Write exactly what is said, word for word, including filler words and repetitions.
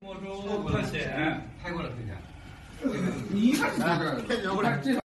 墨州特写拍过了，推荐。 你看这个，这